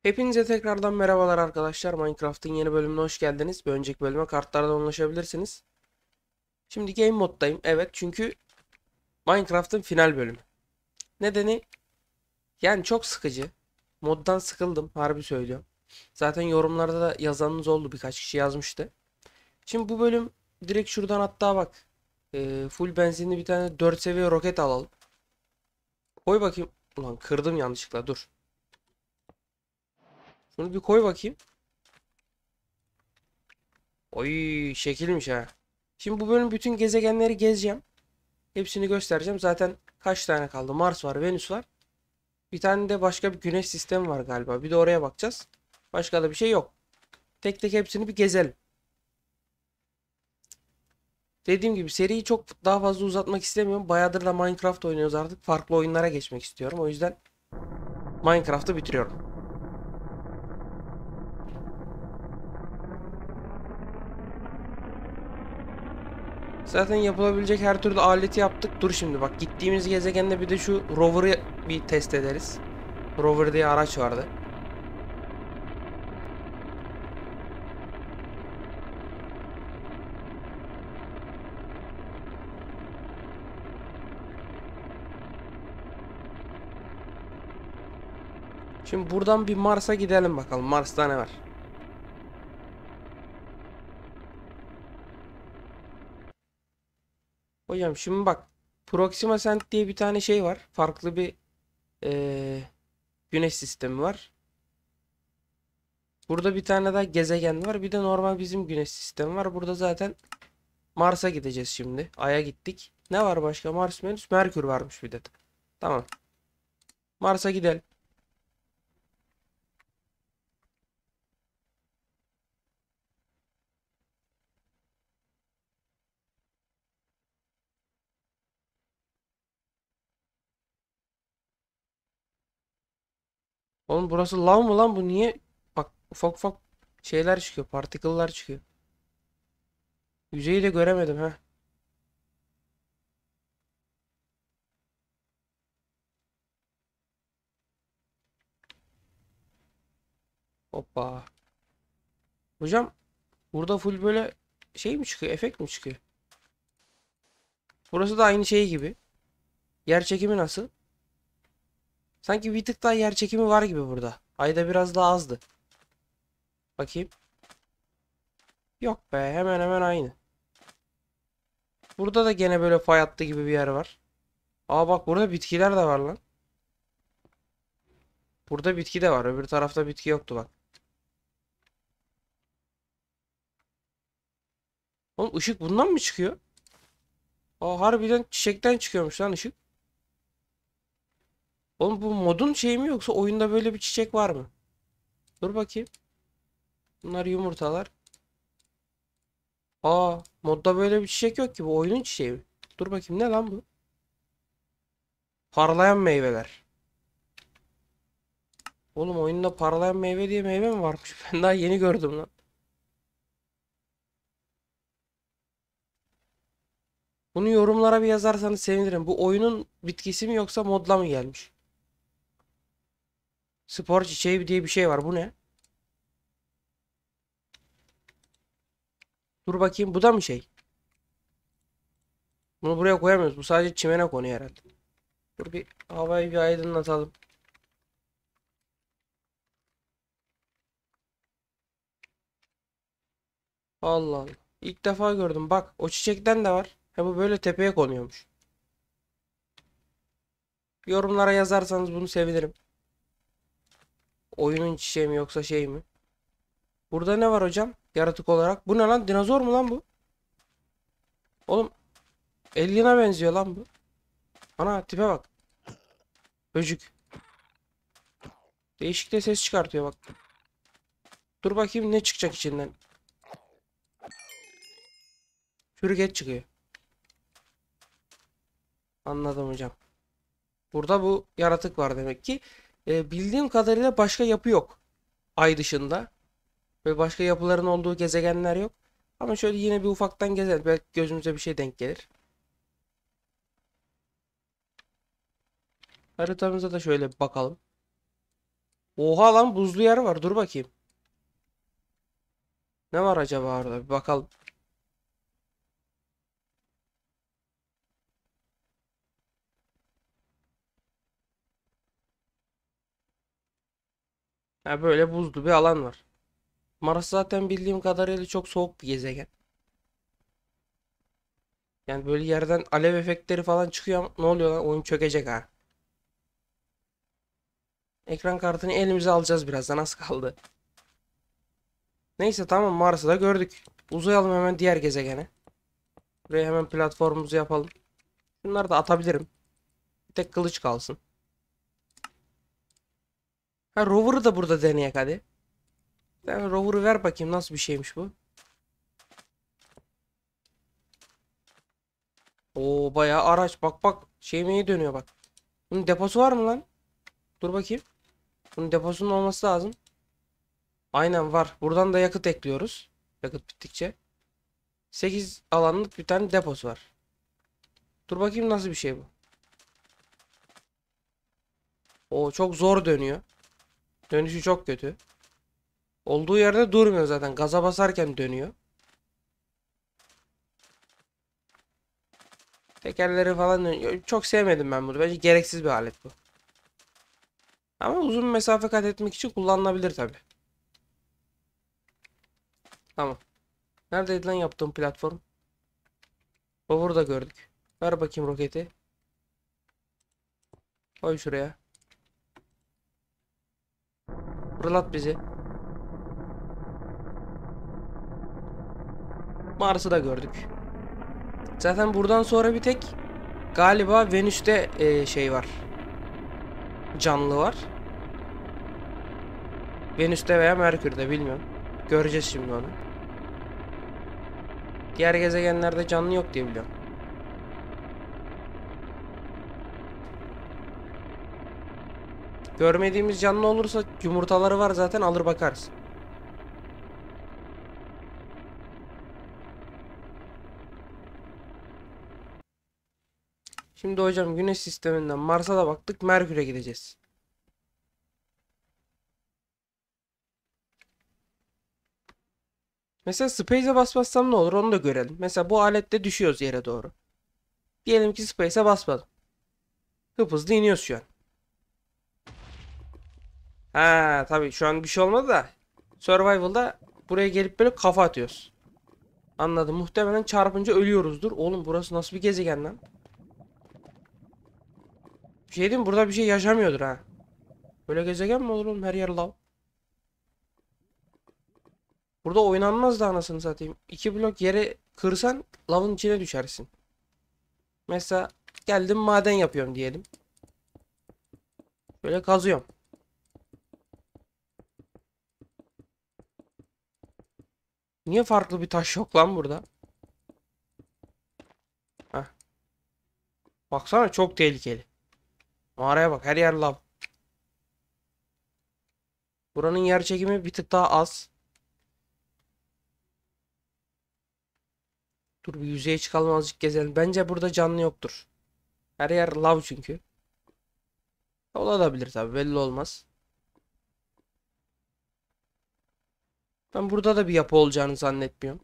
Hepinize tekrardan merhabalar arkadaşlar. Minecraft'ın yeni bölümüne hoş geldiniz. Bir önceki bölüme kartlardan ulaşabilirsiniz. Şimdi Game moddayım. Evet, çünkü Minecraft'ın final bölümü. Nedeni yani çok sıkıcı. Moddan sıkıldım, harbi söylüyorum. Zaten yorumlarda da yazanınız oldu, birkaç kişi yazmıştı. Şimdi bu bölüm direkt şuradan, hatta bak. Full benzinli bir tane 4 seviye roket alalım. Koy bakayım. Ulan kırdım yanlışlıkla, dur. Şunu bir koy bakayım. Oy, şekilmiş ha. Şimdi bu bölüm bütün gezegenleri gezeceğim. Hepsini göstereceğim. Zaten kaç tane kaldı? Mars var, Venüs var. Bir tane de başka bir güneş sistemi var galiba. Bir de oraya bakacağız. Başka da bir şey yok. Tek tek hepsini bir gezelim. Dediğim gibi seriyi çok daha fazla uzatmak istemiyorum. Bayağıdır da Minecraft oynuyoruz artık. Farklı oyunlara geçmek istiyorum. O yüzden Minecraft'ı bitiriyorum. Zaten yapılabilecek her türlü aleti yaptık. Dur şimdi bak, gittiğimiz gezegende bir de şu rover'ı bir test ederiz. Rover diye araç vardı. Şimdi buradan bir Mars'a gidelim bakalım. Mars'ta ne var? Hocam şimdi bak. Proxima Cent diye bir tane şey var. Farklı bir eee, güneş sistemi var. Burada bir tane daha gezegen var. Bir de normal bizim güneş sistemi var. Burada zaten Mars'a gideceğiz şimdi. Ay'a gittik. Ne var başka? Mars, Venüs, Merkür varmış bir de. Tamam. Mars'a gidelim. Oğlum burası lav mı lan bu? Niye? Bak, ufak ufak şeyler çıkıyor. Particle'lar çıkıyor. Yüzeyi de göremedim ha. Hoppa. Hocam burada full böyle şey mi çıkıyor? Efekt mi çıkıyor? Burası da aynı şey gibi. Yer çekimi nasıl? Sanki bir tık daha yer çekimi var gibi burada. Ayda biraz daha azdı. Bakayım. Yok be, hemen hemen aynı. Burada da gene böyle fay hattı gibi bir yer var. Aa bak, burada bitkiler de var lan. Burada bitki de var. Öbür tarafta bitki yoktu bak. Oğlum ışık bundan mı çıkıyor? Aa, harbiden çiçekten çıkıyormuş lan ışık. Oğlum bu modun şeyi mi, yoksa oyunda böyle bir çiçek var mı? Dur bakayım. Bunlar yumurtalar. Aa, modda böyle bir çiçek yok ki, bu oyunun çiçeği mi? Dur bakayım, ne lan bu? Parlayan meyveler. Oğlum oyunda parlayan meyve diye meyve mi varmış? Ben daha yeni gördüm lan. Bunu yorumlara bir yazarsanız sevinirim. Bu oyunun bitkisi mi yoksa modla mı gelmiş? Spor çiçeği diye bir şey var. Bu ne? Dur bakayım, bu da mı şey? Bunu buraya koyamıyoruz. Bu sadece çimene konuyor herhalde. Dur bir havayı bir aydınlatalım. Allah Allah. İlk defa gördüm. Bak, o çiçekten de var. Ha, bu böyle tepeye konuyormuş. Yorumlara yazarsanız bunu sevinirim. Oyunun çiçeği mi yoksa şey mi? Burada ne var hocam? Yaratık olarak. Bu ne lan? Dinozor mu lan bu? Oğlum, alien'a benziyor lan bu. Ana tipe bak. Böcük. Değişik de ses çıkartıyor bak. Dur bakayım ne çıkacak içinden. Çürüget çıkıyor. Anladım hocam. Burada bu yaratık var demek ki. Bildiğim kadarıyla başka yapı yok. Ay dışında. Ve başka yapıların olduğu gezegenler yok. Ama şöyle yine bir ufaktan gezelim. Belki gözümüze bir şey denk gelir. Haritamıza da şöyle bir bakalım. Oha lan, buzlu yer var. Dur bakayım. Ne var acaba orada? Bir bakalım. Ha, böyle buzlu bir alan var. Mars zaten bildiğim kadarıyla çok soğuk bir gezegen. Yani böyle yerden alev efektleri falan çıkıyor ama ne oluyor lan? Oyun çökecek ha. Ekran kartını elimize alacağız birazdan, az kaldı. Neyse tamam, Mars'ı da gördük. Uzayalım hemen diğer gezegene. Buraya hemen platformumuzu yapalım. Bunları da atabilirim. Bir tek kılıç kalsın. Ha, rover'ı da burada deneyek hadi. Sen rover'ı ver bakayım, nasıl bir şeymiş bu. Oo, bayağı araç, bak bak. Şey dönüyor bak. Bunun deposu var mı lan? Dur bakayım. Bunun deposunun olması lazım. Aynen var. Buradan da yakıt ekliyoruz. Yakıt bittikçe. 8 alanlık bir tane deposu var. Dur bakayım nasıl bir şey bu. Oo, çok zor dönüyor. Dönüşü çok kötü. Olduğu yerde durmuyor zaten. Gaza basarken dönüyor. Tekerleri falan dönüyor. Çok sevmedim ben bunu. Bence gereksiz bir alet bu. Ama uzun mesafe kat etmek için kullanılabilir tabi. Tamam. Neredeydi lan yaptığım platform? Rover'ı da gördük. Ver bakayım roketi. Koy şuraya. Fırlat bizi. Mars'ı da gördük. Zaten buradan sonra bir tek galiba Venüs'te şey var. Canlı var. Venüs'te veya Merkür'de, bilmiyorum. Göreceğiz şimdi onu. Diğer gezegenlerde canlı yok diye biliyorum. Görmediğimiz canlı olursa yumurtaları var zaten, alır bakarız. Şimdi hocam Güneş sisteminden Mars'a da baktık, Merkür'e gideceğiz. Mesela Space'e basmazsam ne olur, onu da görelim. Mesela bu alette düşüyoruz yere doğru. Diyelim ki Space'e basmadım. Hızlı iniyoruz şu an. Ha tabii, şu an bir şey olmadı da. Survival'da buraya gelip böyle kafa atıyoruz. Anladım. Muhtemelen çarpınca ölüyoruzdur. Oğlum burası nasıl bir gezegen lan? Bir şey diyeyim mi? Burada bir şey yaşamıyordur ha. Böyle gezegen mi olur oğlum? Her yer lav. Burada oynanmaz da anasını satayım. 2 blok yere kırsan lavın içine düşersin. Mesela geldim maden yapıyorum diyelim. Böyle kazıyorum. Niye farklı bir taş yok lan burada? Heh. Baksana, çok tehlikeli. Mağaraya bak, her yer lav. Buranın yer çekimi bir tık daha az. Dur bir yüzeye çıkalım, azıcık gezelim. Bence burada canlı yoktur. Her yer lav çünkü. Olabilir tabi, belli olmaz. Ben burada da bir yapı olacağını zannetmiyorum.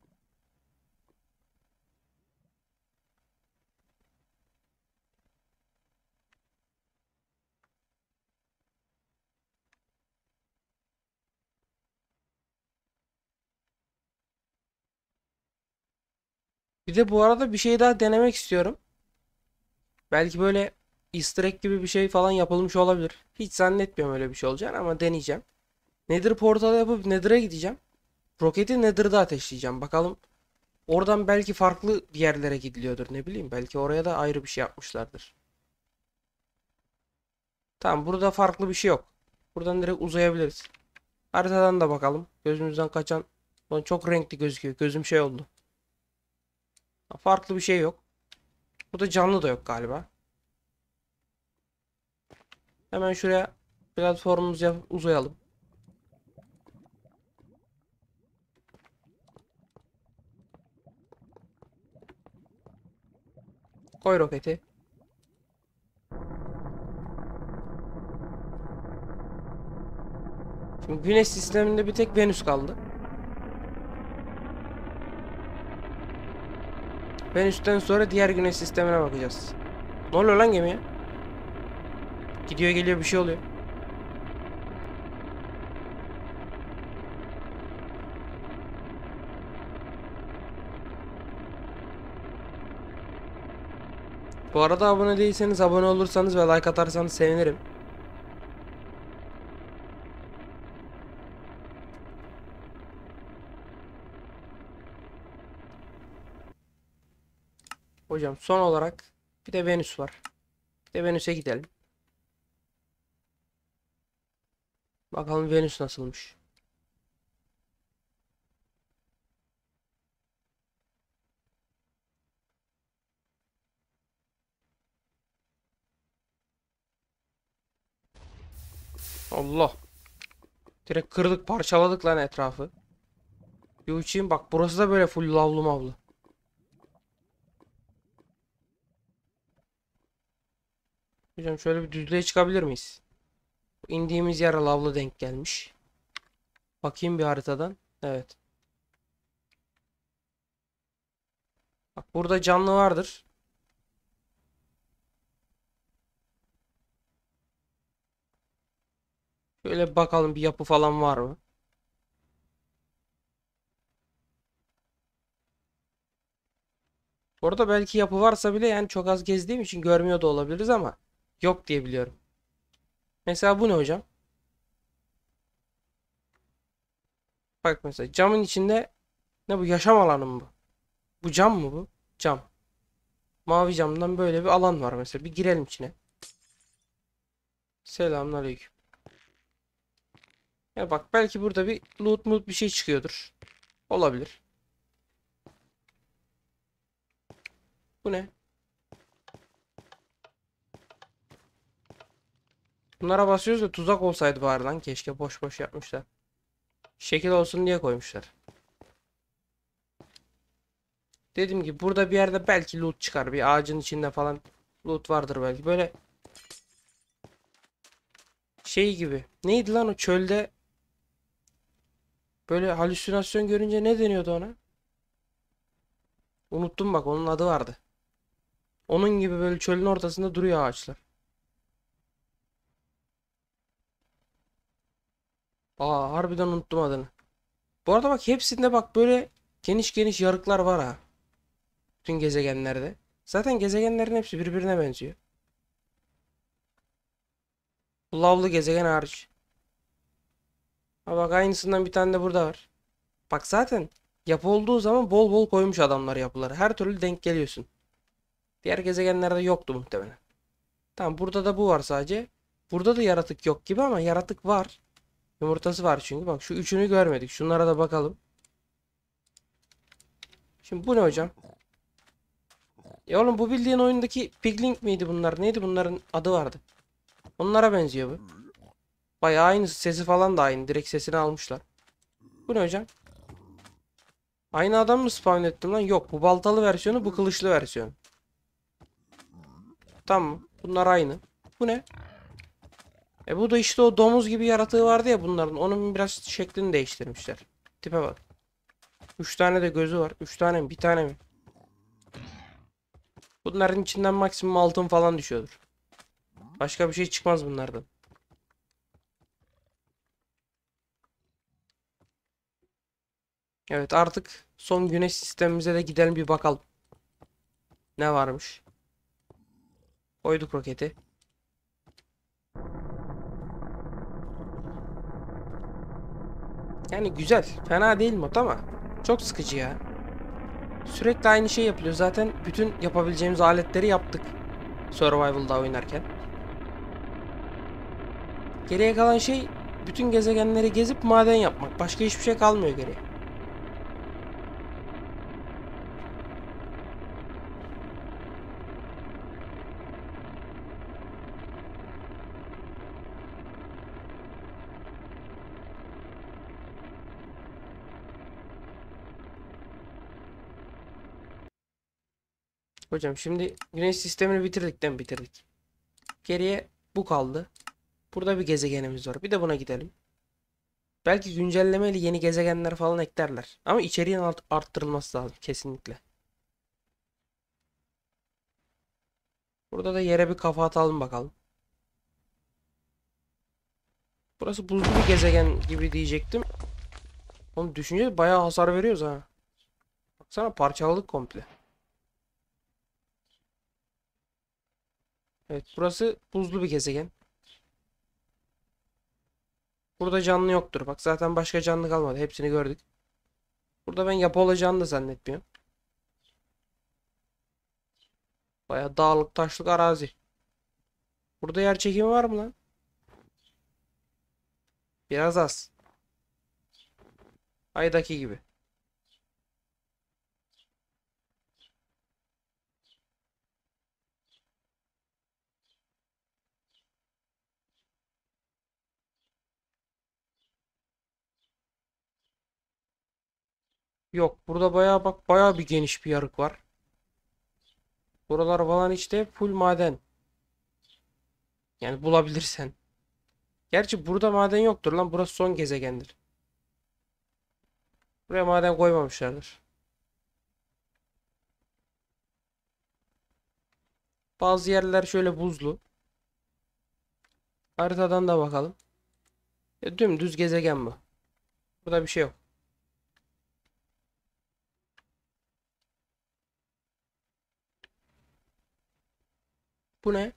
Bir de bu arada bir şey daha denemek istiyorum. Belki böyle Easter egg gibi bir şey falan yapılmış olabilir. Hiç zannetmiyorum öyle bir şey olacağını ama deneyeceğim. Nether portalı yapıp Nether'a gideceğim. Roketi Nether'da ateşleyeceğim. Bakalım, oradan belki farklı bir yerlere gidiliyordur, ne bileyim. Belki oraya da ayrı bir şey yapmışlardır. Tamam, burada farklı bir şey yok. Buradan direkt uzayabiliriz. Haritadan da bakalım. Gözümüzden kaçan. Lan çok renkli gözüküyor. Gözüm şey oldu. Farklı bir şey yok. Burada canlı da yok galiba. Hemen şuraya platformumuzu yapıp uzayalım. Koy roketi. Şimdi Güneş sisteminde bir tek Venüs kaldı. Venüs'ten sonra diğer Güneş sistemine bakacağız. Ne oluyor lan gemiye? Gidiyor geliyor bir şey oluyor. Bu arada abone değilseniz abone olursanız ve like atarsanız sevinirim. Hocam son olarak bir de Venüs var. Bir de Venüs'e gidelim. Bakalım Venüs nasılmış. Allah. Direkt kırdık parçaladık lan etrafı. Bir uçayım bak, burası da böyle full lavlu mavlu. Hocam şöyle bir düzlüğe çıkabilir miyiz? İndiğimiz yer lavlı denk gelmiş. Bakayım bir haritadan. Evet. Bak burada canlı vardır. Şöyle bir bakalım, bir yapı falan var mı? Orada belki yapı varsa bile yani çok az gezdiğim için görmüyor da olabiliriz ama yok diye biliyorum. Mesela bu ne hocam? Bak mesela camın içinde ne bu, yaşam alanı mı bu? Bu cam mı bu? Cam. Mavi camdan böyle bir alan var mesela. Bir girelim içine. Selamünaleyküm. Ya bak belki burada bir loot bir şey çıkıyordur. Olabilir. Bu ne? Bunlara basıyoruz da tuzak olsaydı bari lan. Keşke boş boş yapmışlar. Şekil olsun diye koymuşlar. Dediğim gibi burada bir yerde belki loot çıkar. Bir ağacın içinde falan loot vardır belki. Böyle şey gibi. Neydi lan o çölde? Böyle halüsinasyon görünce ne deniyordu ona? Unuttum bak, onun adı vardı. Onun gibi böyle çölün ortasında duruyor ağaçlar. Aa, harbiden unuttum adını. Bu arada bak hepsinde bak böyle geniş geniş yarıklar var ha. Tüm gezegenlerde. Zaten gezegenlerin hepsi birbirine benziyor. Bu lavlı gezegen hariç. Ha bak aynısından bir tane de burada var. Bak zaten yapı olduğu zaman bol bol koymuş adamlar yapıları. Her türlü denk geliyorsun. Diğer gezegenlerde yoktu muhtemelen. Tamam, burada da bu var sadece. Burada da yaratık yok gibi ama yaratık var. Yumurtası var çünkü. Bak şu üçünü görmedik. Şunlara da bakalım. Şimdi bu ne hocam? Oğlum bu bildiğin oyundaki Piglink miydi bunlar? Neydi bunların adı vardı. Onlara benziyor bu. Bayağı aynı, sesi falan da aynı. Direkt sesini almışlar. Bu ne hocam? Aynı adam mı spawn ettim lan? Yok, bu baltalı versiyonu, bu kılıçlı versiyon. Tamam. Bunlar aynı. Bu ne? Bu da işte o domuz gibi yaratığı vardı ya bunların. Onun biraz şeklini değiştirmişler. Tipe bak. 3 tane de gözü var. 3 tane mi? Bir tane mi? Bunların içinden maksimum altın falan düşüyordur. Başka bir şey çıkmaz bunlardan. Evet, artık son güneş sistemimize de gidelim bir bakalım. Ne varmış? Koyduk roketi. Yani güzel. Fena değil mod ama çok sıkıcı ya. Sürekli aynı şey yapılıyor. Zaten bütün yapabileceğimiz aletleri yaptık. Survival'da oynarken. Geriye kalan şey bütün gezegenleri gezip maden yapmak. Başka hiçbir şey kalmıyor geriye. Hocam şimdi güneş sistemini bitirdikten bitirdik. Geriye bu kaldı. Burada bir gezegenimiz var. Bir de buna gidelim. Belki güncellemeyle yeni gezegenler falan eklerler. Ama içeriğin arttırılması lazım kesinlikle. Burada da yere bir kafa atalım bakalım. Burası buzlu bir gezegen gibi diyecektim. Onu düşünce bayağı hasar veriyoruz ha. Baksana parçaladık komple. Evet, burası buzlu bir gezegen. Burada canlı yoktur. Bak zaten başka canlı kalmadı. Hepsini gördük. Burada ben yapı olacağını da zannetmiyorum. Bayağı dağlık taşlık arazi. Burada yer çekimi var mı lan? Biraz az. Ay'daki gibi. Yok, burada bayağı bak bayağı bir geniş bir yarık var. Buralar falan işte full maden. Yani bulabilirsen. Gerçi burada maden yoktur lan. Burası son gezegendir. Buraya maden koymamışlardır. Bazı yerler şöyle buzlu. Haritadan da bakalım. Dümdüz gezegen bu. Burada bir şey yok. Bu ne?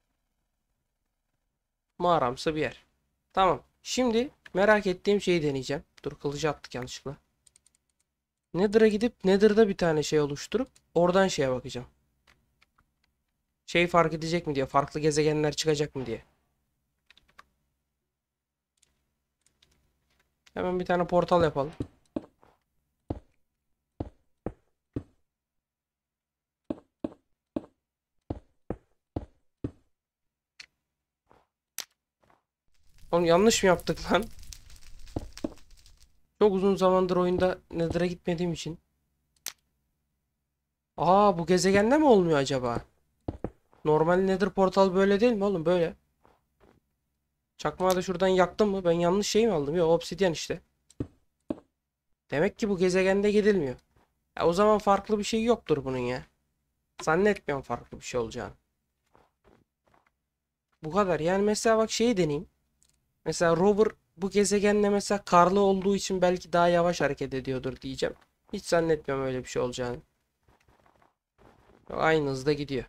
Mağaramsı bir yer. Tamam. Şimdi merak ettiğim şeyi deneyeceğim. Dur, kılıcı attık yanlışlıkla. Nether'a gidip Nether'da bir tane şey oluşturup oradan şeye bakacağım. Şey fark edecek mi diye. Farklı gezegenler çıkacak mı diye. Hemen bir tane portal yapalım. Oğlum yanlış mı yaptık lan? Çok uzun zamandır oyunda Nether'a gitmediğim için. Aa, bu gezegende mi olmuyor acaba? Normal Nether portal böyle değil mi oğlum? Böyle. Çakmağı da şuradan yaktım mı? Ben yanlış şey mi aldım? Yok, obsidyen işte. Demek ki bu gezegende gidilmiyor. Ya o zaman farklı bir şey yoktur bunun ya. Zannetmiyorum farklı bir şey olacağını. Bu kadar. Yani mesela bak şeyi deneyeyim. Mesela rover bu gezegenle mesela karlı olduğu için belki daha yavaş hareket ediyordur diyeceğim. Hiç zannetmiyorum öyle bir şey olacağını. Aynı hızda gidiyor.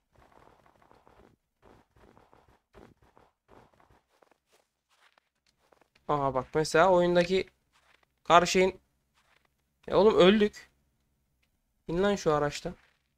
Aha bak mesela oyundaki kar şeyin... oğlum öldük. İn lan şu araçtan.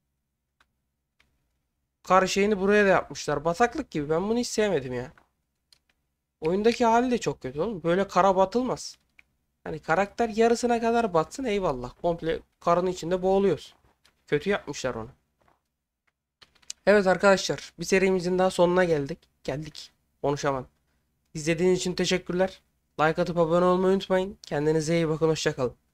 Kar şeyini buraya da yapmışlar. Bataklık gibi. Ben bunu hiç sevmedim ya. Oyundaki hali de çok kötü oğlum. Böyle kara batılmaz. Hani karakter yarısına kadar batsın eyvallah. Komple karın içinde boğuluyoruz. Kötü yapmışlar onu. Evet arkadaşlar, bir serimizin daha sonuna geldik. Geldik. Konuşamadım. İzlediğiniz için teşekkürler. Like atıp abone olmayı unutmayın. Kendinize iyi bakın. Hoşça kalın.